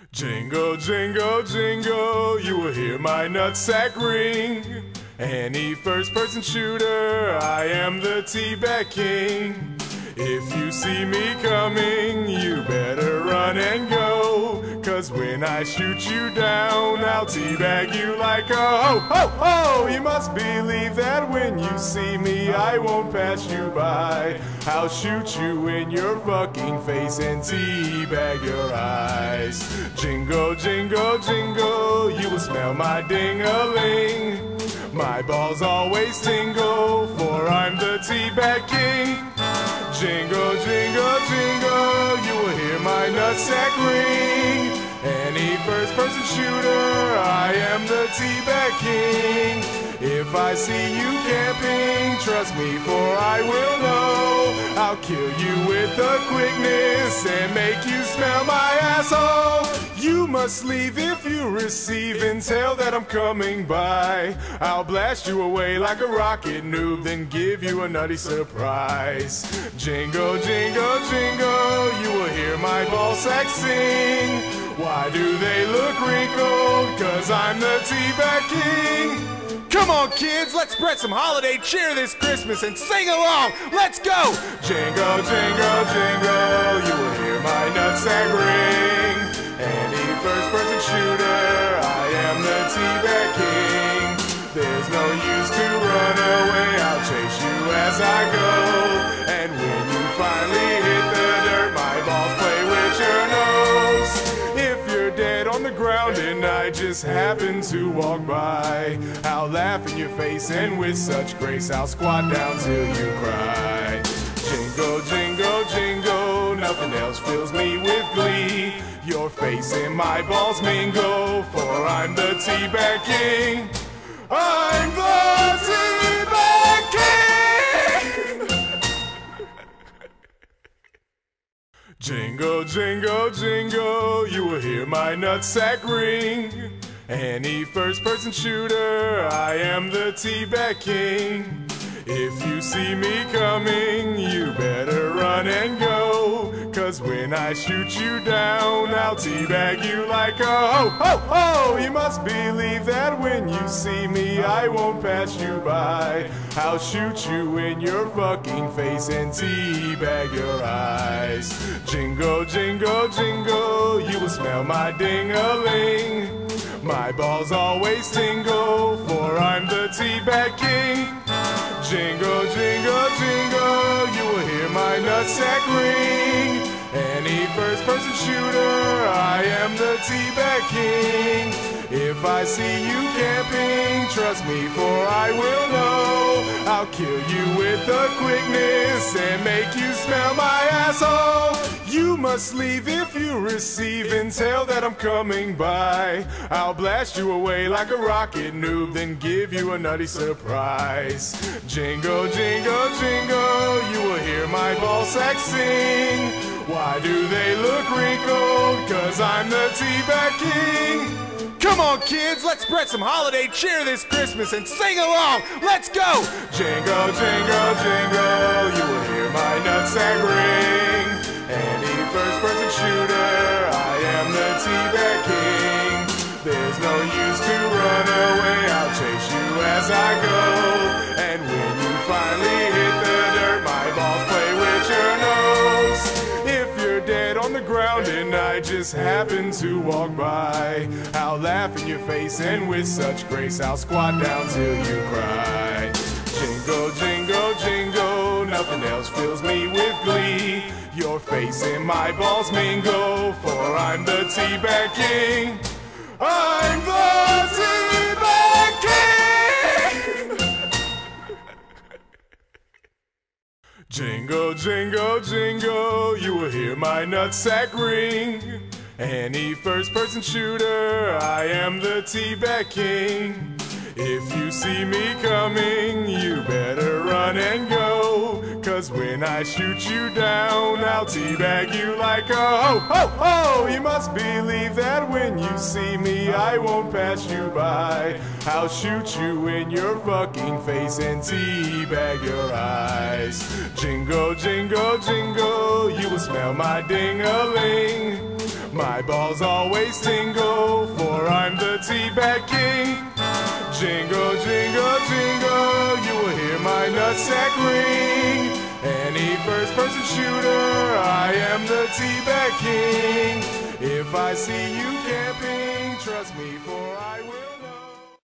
Jingle, jingle, jingle, you will hear my nutsack ring. Any first-person shooter, I am the T-Bag King. If you see me coming, you better run and go, 'cause when I shoot you down, I'll teabag you like a ho, ho, ho! You must believe that when you see me, I won't pass you by. I'll shoot you in your fucking face and teabag your eyes. Jingle, jingle, jingle, you will smell my ding-a-ling. My balls always tingle, for I'm the T-Bag King. Jingle, jingle, jingle, you will hear my nutsack ring. Any first-person shooter, I am the T-Bag King. If I see you camping, trust me, for I will know. I'll kill you with the quickness and make you smell my asshole. You must leave if you receive intel that I'm coming by. I'll blast you away like a rocket noob, then give you a nutty surprise. Jingle, jingle, jingle, you will hear my ballsack sing. Why do they look wrinkled? 'Cause I'm the T-Bag King. Come on, kids, let's spread some holiday cheer this Christmas and sing along. Let's go! Jingle, jingle, jingle, you will hear my nutsack ring. Any first-person shooter, I am the T-Bag King. There's no use to run away, I'll chase you as I go. And when you finally hit the dirt, my balls play with your nose. If you're dead on the ground and I just happen to walk by, I'll laugh in your face and with such grace I'll squat down till you cry. Jingle, jingle, jingle, nothing else fills me with glee. Your face and my balls mingle, for I'm the T-Bag King. I'm the T-Bag King! Jingle, jingle, jingle, you will hear my nutsack ring. Any first-person shooter, I am the T-Bag King. If you see me coming, you better run and go, 'cause when I shoot you down, I'll teabag you like a ho, ho, ho! You must believe that when you see me, I won't pass you by. I'll shoot you in your fucking face and teabag your eyes. Jingle, jingle, jingle, you will smell my ding-a-ling. My balls always tingle, for I'm the T-Bag King. Jingle, jingle, jingle, you will hear my nutsack ring. Any first-person shooter, I am the T-Bag King. If I see you camping, trust me, for I will know. I'll kill you with the quickness and make you smell my asshole. You must leave if you receive intel that I'm coming by. I'll blast you away like a rocket noob, then give you a nutty surprise. Jingle, jingle, jingle, you will hear my ballsack sing. Why do they look wrinkled? 'Cause I'm the T-Bag King. Come on, kids, let's spread some holiday cheer this Christmas and sing along. Let's go! Jingle, jingle, jingle, you will hear my nutsack ring. Any first-person shooter, I am the T-Bag King. There's no use to run away, I'll chase you as I go. And when you finally hit the dirt, my balls play with your nose. If you're dead on the ground and I just happen to walk by, I'll laugh in your face and with such grace I'll squat down till you cry. Jingle, jingle, jingle, nothing else fills me with glee. Your face and my balls mingle, for I'm the T-Bag King. I'm the T-Bag King! Jingle, jingle, jingle, you will hear my nutsack ring. Any first-person shooter, I am the T-Bag King. If you see me coming, you better run and go, 'cause when I shoot you down, I'll teabag you like a ho, ho, ho! You must believe that when you see me, I won't pass you by. I'll shoot you in your fucking face and teabag your eyes. Jingle, jingle, jingle, you will smell my ding-a-ling. My balls always tingle, for I'm the Tea-Bag King. Jingle, jingle, jingle, you will hear my nutsack ring. Any first-person shooter, I am the Tea-Bag King. If I see you camping, trust me, for I will.